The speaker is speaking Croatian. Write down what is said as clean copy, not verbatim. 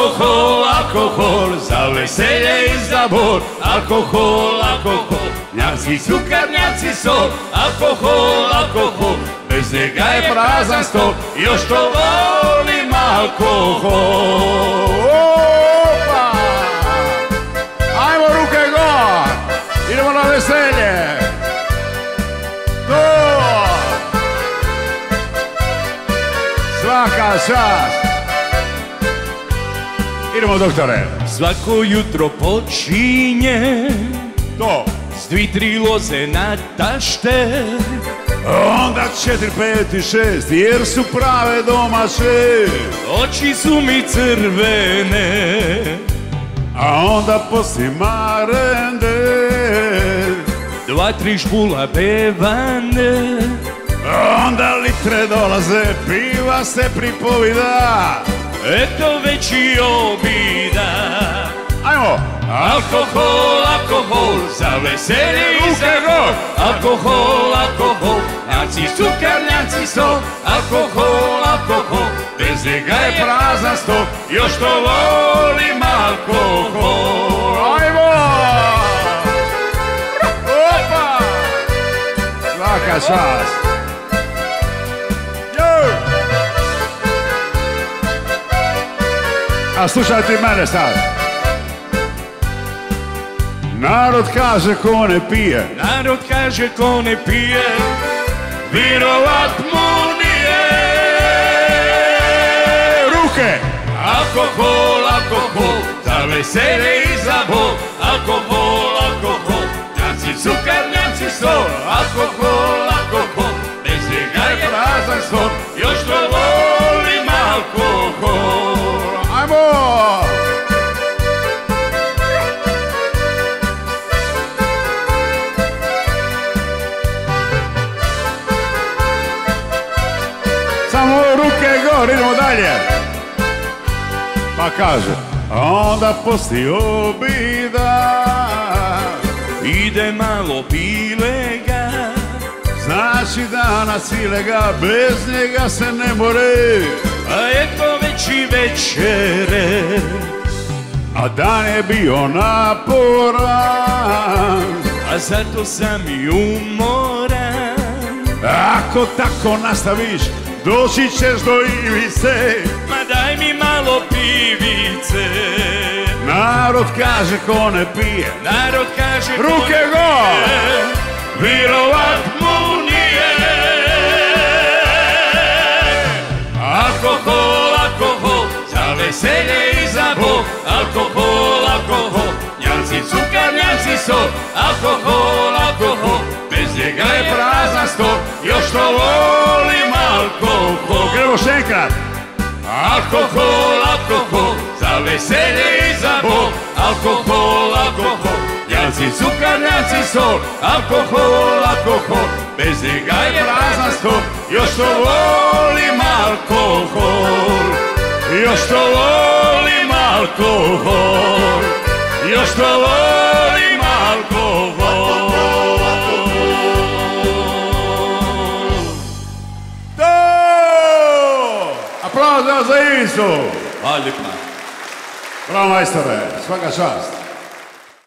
Alkohol, alkohol, za veselje i za bol. Alkohol, alkohol, njaci, cukarnjaci, sol. Alkohol, alkohol, bez njega je prazan stol. Još to volim alkohol. Opa! Ajmo ruke gor! Idemo na veselje! To! Svaka čast! Idemo, doktore. Svako jutro počinje To. s 2-3 loze na tašter. Onda 4, 5 i 6, jer su prave domaće. Oči su mi crvene, A onda poslije marende 2-3 špula bevane. Onda litre dolaze, piva se pripovida. Eto već i obida. Ajmo! Alkohol, alkohol, za veselje i za Ruke bol. gor! Alkohol, alkohol, njaci, cukarnjaci, sol. Alkohol, alkohol, bez njega je prazan stol. Još to volim alkohol. Ajmo! Opa! Svaka čast! Jo! A slušajte mene sad. Narod kaže ko ne pije. Narod kaže ko ne pije, virovat mu nije. Ruke! Alkohol, alkohol, za veselje i za bol. Alkohol, alkohol, njaci, cukarnjaci, sol. Alkohol, alkohol, bez njega je prazan stol. Još to volim alkohol. Ajmo! Samo ruke gor, idemo dalje. Pa kaže, a onda poslije obida Ide malo pilega, znači danas ilega, bez njega se ne more. a eto već i večere. A dan je bio naporan, A zato sam i umoran. ako tako nastaviš, doći ćeš do ivice. Ma daj mi malo pivice. Narod kaže ko ne pije. Narod kaže ko Ruke ne gor! pije, virovat mu nije. Alkohol, alkohol, za veselje i za bol. Alkohol, alkohol, njaci, cukarnjaci, sol. Alkohol, alkohol, bez njega je prazan stol. Još to volim alkohol. Gremo još enkrat. Alkohol, alkohol, za veselje i za bol. Alkohol, alkohol, njaci, cukarnjaci, sol. Alkohol, alkohol, bez njega je prazan stol. Još to volim alkohol. Još to volim alkohol. Još to volim alkohol. To! Aplauz za Ivicu. Hvala lijepa. Bravo majstore, svaka čast.